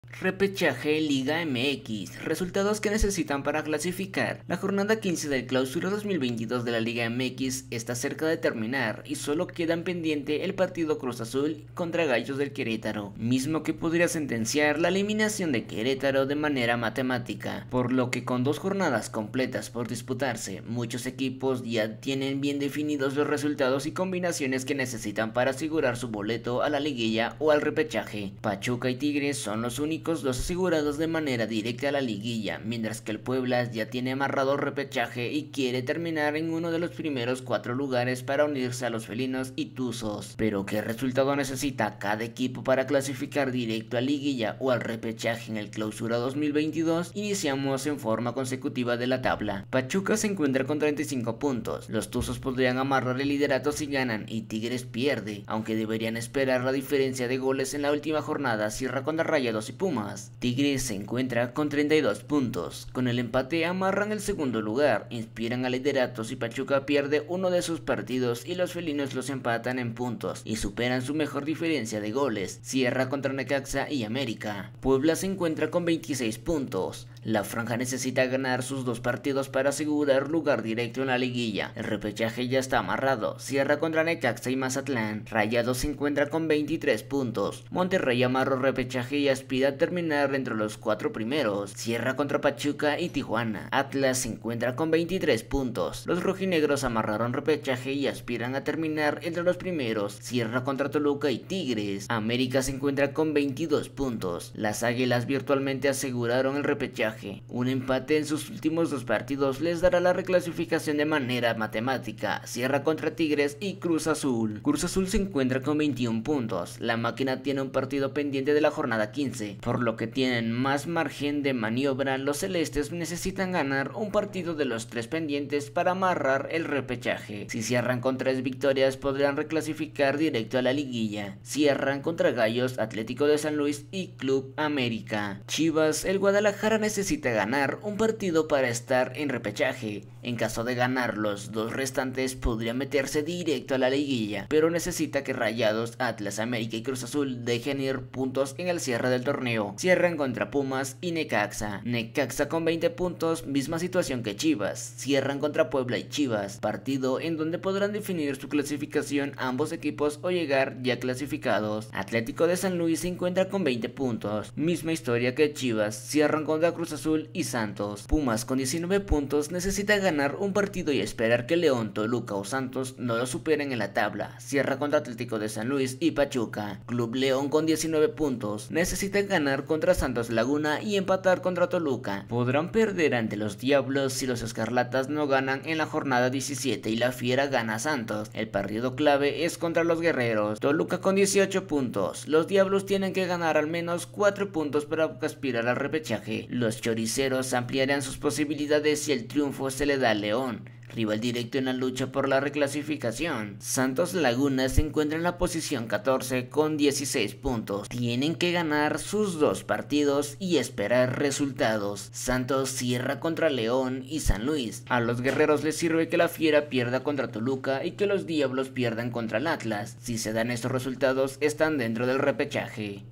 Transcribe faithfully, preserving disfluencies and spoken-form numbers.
Repechaje Liga M X, resultados que necesitan para clasificar. La jornada quince del Clausura dos mil veintidós de la Liga M X está cerca de terminar y solo quedan pendiente el partido Cruz Azul contra Gallos del Querétaro, mismo que podría sentenciar la eliminación de Querétaro de manera matemática, por lo que con dos jornadas completas por disputarse, muchos equipos ya tienen bien definidos los resultados y combinaciones que necesitan para asegurar su boleto a la liguilla o al repechaje. Pachuca y Tigres son los únicos los asegurados de manera directa a la liguilla, mientras que el Puebla ya tiene amarrado repechaje y quiere terminar en uno de los primeros cuatro lugares para unirse a los felinos y tuzos. Pero ¿qué resultado necesita cada equipo para clasificar directo a liguilla o al repechaje en el Clausura dos mil veintidós? Iniciamos en forma consecutiva de la tabla. Pachuca se encuentra con treinta y cinco puntos, los tuzos podrían amarrar el liderato si ganan y Tigres pierde, aunque deberían esperar la diferencia de goles en la última jornada. Cierra contra Rayados y Pumas. Tigres se encuentra con treinta y dos puntos, con el empate amarran el segundo lugar, inspiran al liderato si Pachuca pierde uno de sus partidos y los felinos los empatan en puntos y superan su mejor diferencia de goles. Cierra contra Necaxa y América. Puebla se encuentra con veintiséis puntos, la franja necesita ganar sus dos partidos para asegurar lugar directo en la liguilla. El repechaje ya está amarrado, cierra contra Necaxa y Mazatlán. Rayados se encuentra con veintitrés puntos, Monterrey amarró repechaje y aspira a terminar entre los cuatro primeros, cierra contra Pachuca y Tijuana. Atlas se encuentra con veintitrés puntos, los rojinegros amarraron repechaje y aspiran a terminar entre los primeros, cierra contra Toluca y Tigres. América se encuentra con veintidós puntos, las águilas virtualmente aseguraron el repechaje. Un empate en sus últimos dos partidos les dará la reclasificación de manera matemática, cierra contra Tigres y Cruz Azul. Cruz Azul se encuentra con veintiún puntos, la máquina tiene un partido pendiente de la jornada quince, por lo que tienen más margen de maniobra. Los celestes necesitan ganar un partido de los tres pendientes para amarrar el repechaje. Si cierran con tres victorias podrán reclasificar directo a la liguilla. Cierran contra Gallos, Atlético de San Luis y Club América. Chivas, el Guadalajara necesita ganar un partido para estar en repechaje. En caso de ganar los dos restantes podría meterse directo a la liguilla, pero necesita que Rayados, Atlas, América y Cruz Azul dejen ir puntos en el cierre del torneo. Cierran contra Pumas y Necaxa. Necaxa con veinte puntos, misma situación que Chivas. Cierran contra Puebla y Chivas, partido en donde podrán definir su clasificación ambos equipos o llegar ya clasificados. Atlético de San Luis se encuentra con veinte puntos, misma historia que Chivas. Cierran contra Cruz Azul y Santos. Pumas con diecinueve puntos necesita ganar un partido y esperar que León, Toluca o Santos no lo superen en la tabla. Cierra contra Atlético de San Luis y Pachuca. Club León con diecinueve puntos necesita ganar contra Santos Laguna y empatar contra Toluca. Podrán perder ante los Diablos si los Escarlatas no ganan en la jornada diecisiete y la Fiera gana a Santos. El partido clave es contra los Guerreros. Toluca con dieciocho puntos. Los Diablos tienen que ganar al menos cuatro puntos para aspirar al repechaje. Los choriceros ampliarán sus posibilidades si el triunfo se le da a León, rival directo en la lucha por la reclasificación. Santos Laguna se encuentra en la posición catorce con dieciséis puntos. Tienen que ganar sus dos partidos y esperar resultados. Santos cierra contra León y San Luis. A los guerreros les sirve que la Fiera pierda contra Toluca y que los Diablos pierdan contra el Atlas. Si se dan estos resultados, están dentro del repechaje.